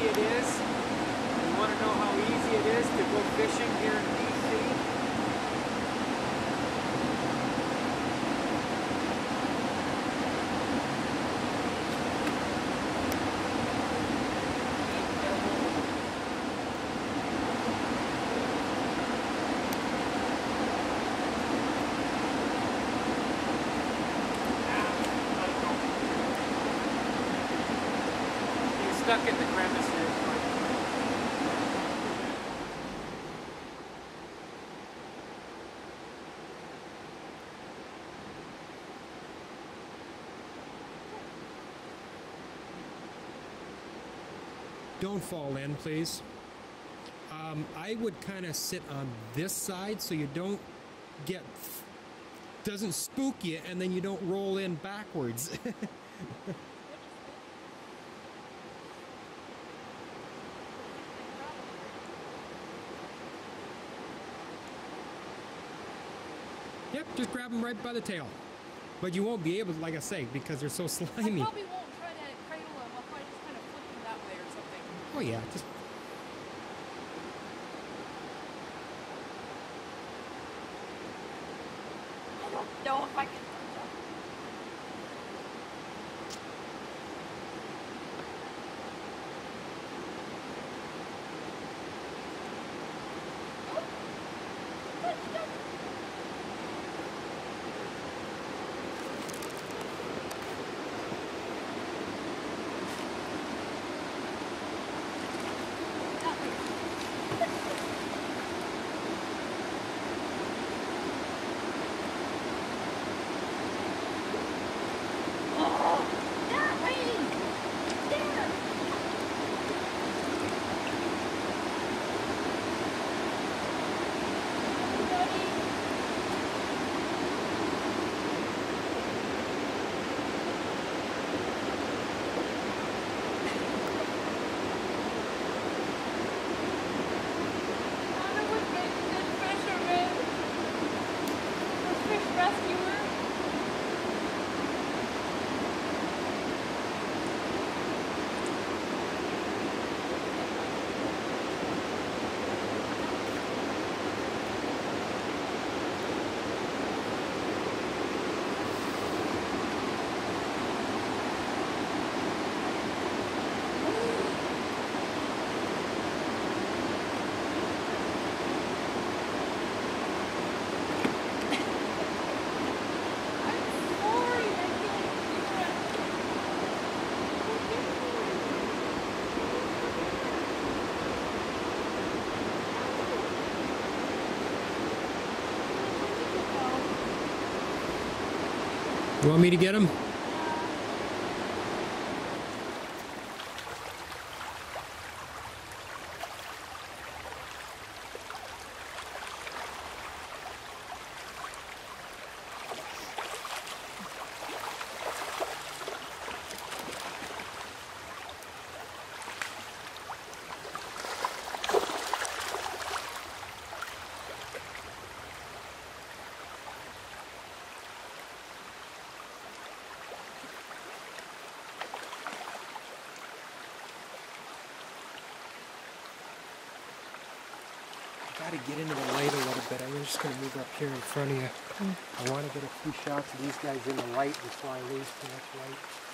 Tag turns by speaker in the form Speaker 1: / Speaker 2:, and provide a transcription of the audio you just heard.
Speaker 1: it is? You want to know how easy it is to go fishing here in BC? Stuck in the crevice here.
Speaker 2: Don't fall in, please. I would kind of sit on this side so you don't get, doesn't spook you, and then you don't roll in backwards. Yep, just grab them right by the tail. But you won't be able to, like I say, because they're so slimy.
Speaker 3: I probably won't try to cradle them. I'll probably just kind of flip them that way or something.
Speaker 2: Oh yeah, just...
Speaker 3: I don't know if I can.
Speaker 2: You want me to get them? Got to get into the light a little bit. I'm just going to move up here in front of you. I want to get a few shots of these guys in the light before I lose too much light.